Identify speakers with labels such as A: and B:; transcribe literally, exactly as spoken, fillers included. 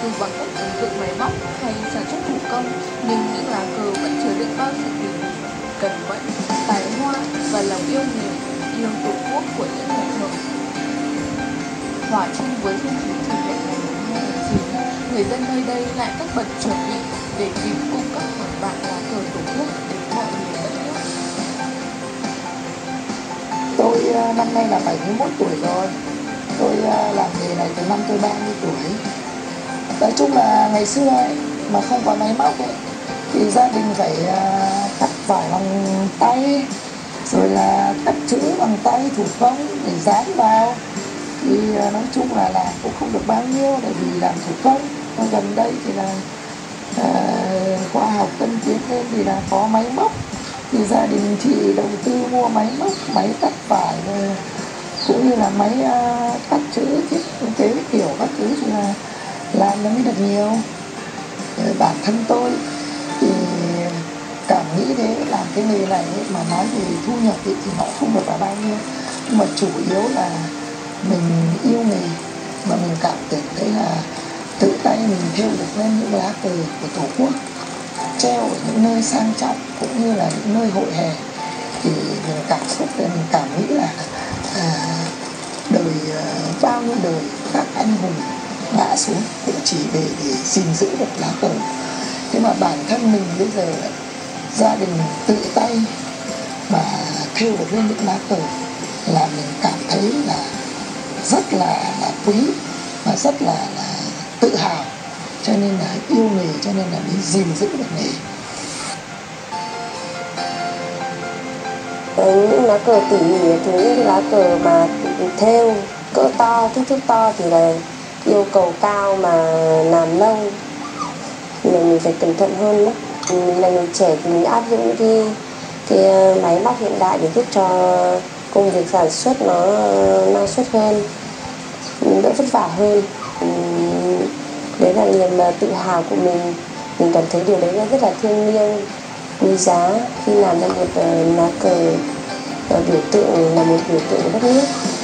A: Dù bằng cách ứng dụng máy móc hay sản xuất thủ công, nhưng những lá cờ vẫn chứa đựng bao sự tỉ mỉ, cần mẫn, tài hoa và lòng yêu nghề, yêu tổ quốc của những người thợ. Hòa chung với không khí kỷ niệm ngày hai tháng chín, người dân nơi đây lại tất bật chuẩn bị để kịp cung cấp một vạn lá cờ tổ quốc đến mọi miền đất nước.
B: Tôi năm nay là bảy mươi mốt tuổi rồi. Tôi làm nghề này từ năm tôi ba mươi tuổi. Nói chung là ngày xưa ấy, mà không có máy móc ấy, thì gia đình phải cắt vải bằng tay, rồi là cắt chữ bằng tay thủ công để dán vào. Thì nói chung là làm cũng không được bao nhiêu, tại vì làm thủ công. Còn gần đây thì là à, khoa học tân tiến lên thì là có máy móc, thì gia đình chị đầu tư mua máy móc, máy cắt vải rồi cũng như là máy uh, cắt chữ, thiết kế kiểu các thứ, thì là làm nó mới được nhiều. Rồi bản thân tôi thì cảm nghĩ thế, làm cái nghề này ấy, mà nói về thu nhập ấy, thì nó không được là bao nhiêu, nhưng mà chủ yếu là mình yêu nghề, mà mình cảm tưởng đấy là tự tay mình thêu được lên những lá cờ của Tổ quốc, treo ở những nơi sang trọng cũng như là những nơi hội hè, thì mình cảm xúc để mình cảm nghĩ là à, đời à, bao nhiêu đời các anh hùng ngã xuống cũng chỉ để để gìn giữ được lá cờ. Thế mà bản thân mình bây giờ gia đình tự tay mà thêu được lên những lá cờ là mình cảm thấy là rất là, là quý và rất là, là tự hào, cho nên là yêu nghề, cho nên là mới gìn giữ được nghề.
C: Những lá cờ tỉ mỉ, thì những lá cờ mà thêu cỡ to, kích thước to thì là yêu cầu cao mà làm lâu, mình mình phải cẩn thận hơn đó. Mình là người trẻ thì mình áp dụng những cái, cái máy móc hiện đại để giúp cho công việc sản xuất nó năng suất hơn, đỡ vất vả hơn. Đấy là niềm tự hào của mình. Mình cảm thấy điều đấy là rất là thiêng liêng, quý giá khi làm ra một lá cờ biểu tượng, là một biểu tượng của đất nước.